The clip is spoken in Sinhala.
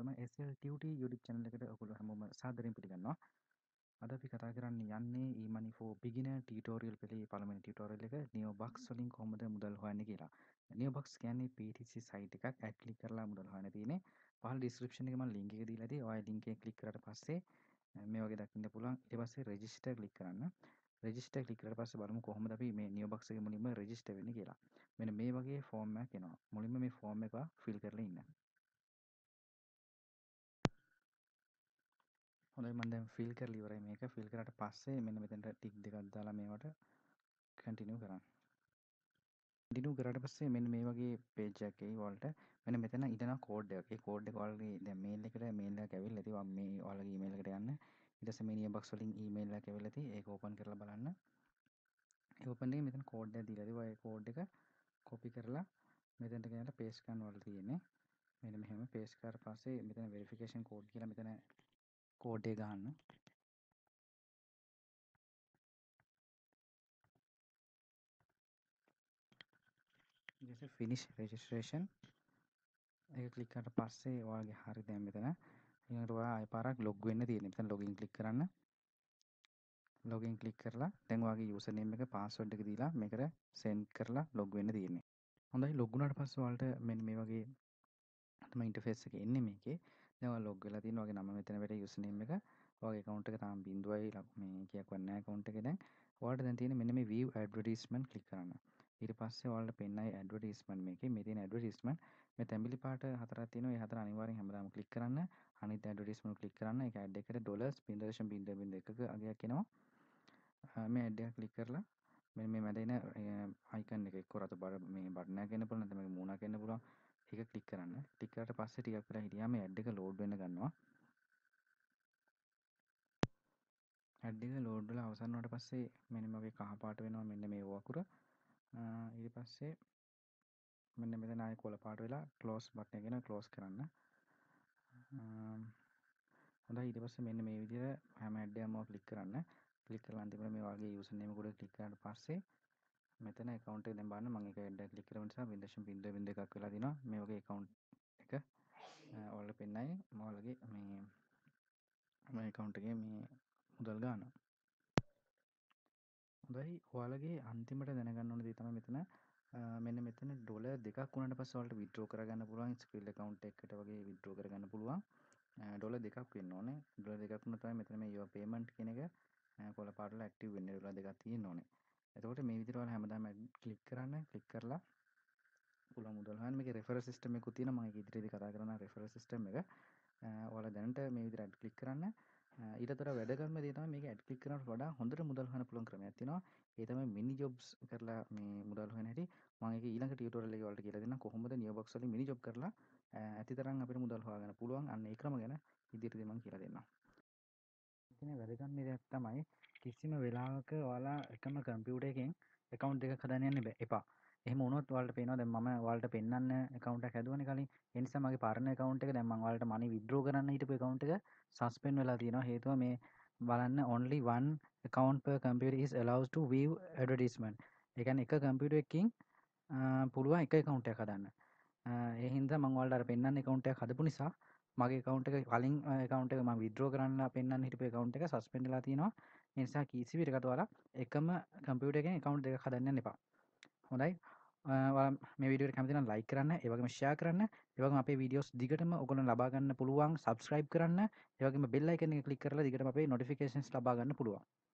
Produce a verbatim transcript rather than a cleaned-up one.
හැමෝටම S L Tuty YouTube channel එකට ඔයගොල්ලෝ හැමෝම සාදරයෙන් පිළිගන්නවා. අද අපි කතා කරන්න යන්නේ e-money for beginner tutorial පෙළේ පළවෙනි tutorial එක Neobucks වලින් කොහොමද මුදල් හොයන්නේ කියලා. Neobucks කියන්නේ P T C site එකක්. ඇඩ් ක්ලික් කරලා මුදල් හොයන්න තියෙන්නේ. පහළ description එකේ මම link එක දීලා තියෙයි. ඔය link එක ක්ලික් කරාට පස්සේ මේ වගේ දකින්න පුළුවන්. ඊට පස්සේ register ක්ලික් කරන්න. register ක්ලික් කරලා පස්සේ බලමු කොහොමද අපි මේ Neobucks එකේ මුලින්ම register වෙන්නේ කියලා. මෙන්න මේ වගේ form එකක් එනවා. මුලින්ම මේ form එක fill කරලා ඉන්න. හොඳයි මම දැන් ෆිල් කරලා ඉවරයි මේක. ෆිල් කරාට පස්සේ මෙන්න මෙතනට ටික් දෙකක් දාලා මේවට කන්ටිනියු කරන්න. කන්ටිනියු කරාට පස්සේ මෙන්න මේ වගේ පේජ් එකක් එයි ඔයාලට. මෙන්න මෙතන ඉතන කෝඩ් එකක්. ඒ කෝඩ් එක ඔයාලගේ දැන් මේල් එකට මේල් එකක් ඇවිල්ලා තියෙනවා. මේ ඔයාලගේ ඊමේල් එකට යන්න. ඊට පස්සේ මේ නියබොක්ස් වලින් ඊමේල් එකක් ඇවිල්ලා තියෙයි. ඒක ඕපන් කරලා බලන්න. ඒ ඕපන් එකේ මෙතන කෝඩ් එකක් දීලා තියෙනවා. ඒ කෝඩ් එක කොපි කරලා මෙතනට ගෙනල්ලා පේස්ට් කරන්න ඕන තියෙන්නේ. මෙන්න මෙහෙම පේස්ට් කරලා පස්සේ මෙතන වෙරිෆිකේෂන් කෝඩ් කියලා මෙතන කෝඩ් එක ගහන්න. ඊට පස්සේ finish registration ඒක ක්ලික් කරාට පස්සේ ඔයාලගේ හරි දැන් මෙතන ඊළඟට ඔයා ආයෙ පාරක් ලොග් වෙන්න තියෙනවා. මෙතන ලොගින් ක්ලික් කරන්න. ලොගින් ක්ලික් කරලා දැන් ඔයාගේ යූසර් නේම් එක පාස්වර්ඩ් එක දීලා මේකට සෙන්ඩ් කරලා ලොග් වෙන්න තියෙන්නේ. හොඳයි ලොග් වුණාට පස්සේ ඔයාලට මෙන්න මේ වගේ තමයි ඉන්ටර්ෆේස් එක එන්නේ මේකේ. දැන් ඔයා ලොග් වෙලා තියෙනවා. ඔයාගේ නම මෙතන වැටේ යූසර් නේම් එක. ඔයාගේ account එක තාම බිඳුවයි මේ කීයක් වත් නැහැ account එකේ දැන්. ඔයාලට දැන් තියෙන්නේ මෙන්න මේ view advertisement ක්ලික් කරන්න. ඊට පස්සේ ඔයාලට පෙන්නයි ඇඩ්වර්ටයිස්මන්ට් මේකේ මේ තියෙන ඇඩ්වර්ටයිස්මන්ට් මේ තැඹිලි පාට හතරක් තියෙනවා. ඒ හතර අනිවාර්යෙන් හැමදාම ක්ලික් කරන්න. අනිත් ඇඩ්වර්ටයිස්මන්ට් ක්ලික් කරන්න. ඒක ඇඩ් එකට dollars zero point zero point one ක අගයක් එනවා. මේ ඇඩ් එක ක්ලික් කරලා මෙන්න මේ මැද එන අයිකන් එක එක්ක රතු බර මේ බටන් එකක් එන්න පුළුවන් නැත්නම් මේක මූණක් එන්න පුළුවන්. ඒක ක්ලික් කරන්න. ක්ලික් කරාට පස්සේ ටිකක් වෙලා හිටියාම මේ ඇඩ් එක ලෝඩ් වෙන්න ගන්නවා. ඇඩ් එක ලෝඩ් වෙලා අවසන් වුණාට පස්සේ මෙන්න මේ වගේ කහ පාට වෙනවා මෙන්න මේ වකුර. ඊට පස්සේ මෙන්න මෙතන ආයෙ කොළ පාට වෙලා ක්ලෝස් බටන් එක එනවා ක්ලෝස් කරන්න. හොඳයි ඊට පස්සේ මෙන්න මේ විදිහට හැම ඇඩ් එකක්ම ක්ලික් කරන්න. ක්ලික් කරලා අන්තිමට මේ වගේ යූසර් නේම් උඩ ක්ලික් කරාට පස්සේ මෙතන account එක දැන් බලන්න මම ඒක ඇඩ් එක ක්ලික් කරපු නිසා zero point zero point one එකක් වෙලා තිනවා. මේ වගේ account එක ඔයාලට පෙන්නයි ඔයාලගේ මේ මේ account එකේ මේ මුදල් ගාන. හොඳයි ඔයාලගේ අන්තිමට දැනගන්න ඕන දේ තමයි මෙතන මෙන්න මෙතන ඩොලර් දෙකක් වුණාට පස්සේ ඔයාලට withdraw කරගන්න පුළුවන් ස්ක්‍රීල් account එකකට වගේ withdraw කරගන්න පුළුවන්. ඩොලර් දෙකක් වෙන්න ඕනේ. ඩොලර් දෙකක් වුණා තමයි මෙතන මේ your payment කියන එක කොළ පාටල ඇක්ටිව් වෙන්නේ. ඩොලර් දෙකක් තියෙන්න ඕනේ. එතකොට මේ විදිහට ඔයාලා හැමදාම ක්ලික් කරන්න. ක්ලික් කරලා පුළුවන් මුදල් හොයන්න. මේකේ referral system එකකුත් තියෙනවා. මම ඒක ඉදිරියේදී කතා කරනවා referral system එක. ඔයාලා දැනට මේ විදිහට ඇඩ් ක්ලික් කරන්න. ඊටතර වැදගත්ම දේ තමයි මේක ඇඩ් ක්ලික් කරනවට වඩා හොඳට මුදල් හොයන්න පුළුවන් ක්‍රමයක් තියෙනවා. ඒ තමයි මිනි ජොබ්ස් කරලා මේ මුදල් හොයන හැටි. මම ඒක ඊළඟ ටියුටෝරියල් එකේ ඔයාලට කියලා දෙන්නම් කොහොමද නියෝබොක්ස් වලින් මිනි ජොබ් කරලා ඇතිතරම් අපිට මුදල් හොයාගන්න පුළුවන්. අන්න ඒ ක්‍රම ගැන ඉදිරියේදී මම කියලා දෙන්නම්. ඉතින් වැදගත්ම දෙයක් තමයි කිසිම වෙලාවක ඔයාලා එකම කම්පියුටර් එකෙන් account එකක් හදන්න යන්න එපා. එහෙම වුණොත් ඔයාලට පේනවා දැන් මම ඔයාලට පෙන්වන්න account එකක් හැදුවනේ කලින්. ඒ නිසා මගේ පරණ account එක දැන් මම ඔයාලට money withdraw කරන්න හිටපු account එක suspend වෙලා තියෙනවා. හේතුව මේ බලන්න only one account per computer is allowed to view advertisement. ඒ කියන්නේ එක කම්පියුටර් එකකින් පුළුවන් එක account එකක් හදන්න. ඒ හින්දා මම ඔයාලට අර පෙන්වන්න account එකක් හදපු නිසා මගේ account එක කලින් account එක මම withdraw කරන්න පෙන්වන්න හිටපු account එක suspend වෙලා තියෙනවා. ඒ නිසා කිසි විදිහකට ඔයාලා එකම computer එකෙන් account දෙකක් හදන්න යන්න එපා. හොඳයි. ඔයාලා මේ වීඩියෝ එක කැමති නම් like කරන්න, ඒ වගේම share කරන්න, ඒ වගේම අපේ videos දිගටම ඔයගොල්ලෝ ලබා ගන්න පුළුවන් subscribe කරන්න, ඒ වගේම bell icon එක click කරලා දිගටම අපේ notifications ලබා ගන්න පුළුවන්.